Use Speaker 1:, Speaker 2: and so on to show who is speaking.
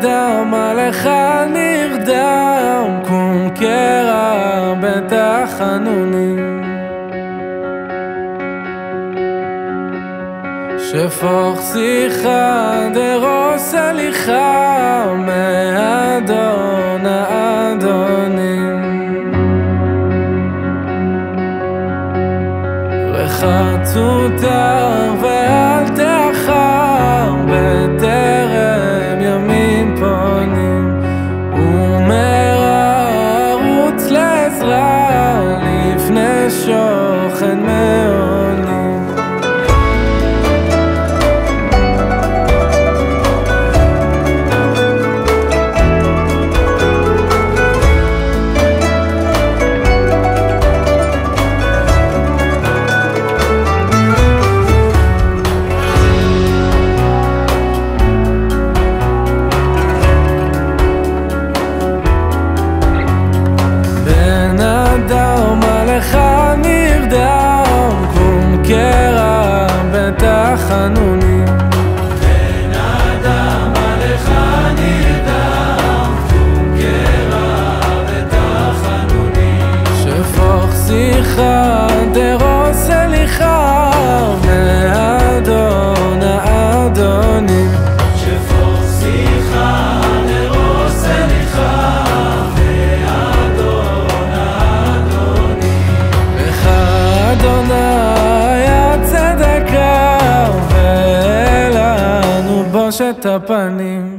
Speaker 1: אדם עליך נרדם, קום קרע בתחנונים, שפוך שיחה דרוס הליכה מאדון האדונים. רחצו תר ואל תאחר בטרם ימים פונים, ומהרה רוץ לעזרה לפני שוכן מעונים. אדם עליך נרדם, קום קרע בתחנונים,
Speaker 2: בן אדם עליך נרדם, קום קרע בתחנונים,
Speaker 1: שפוך שיחה דרוס הליכה מאדון האדונים,
Speaker 2: שפוך שיחה דרוס הליכה
Speaker 1: אדוני הצדקה, ואלנו בושת הפנים.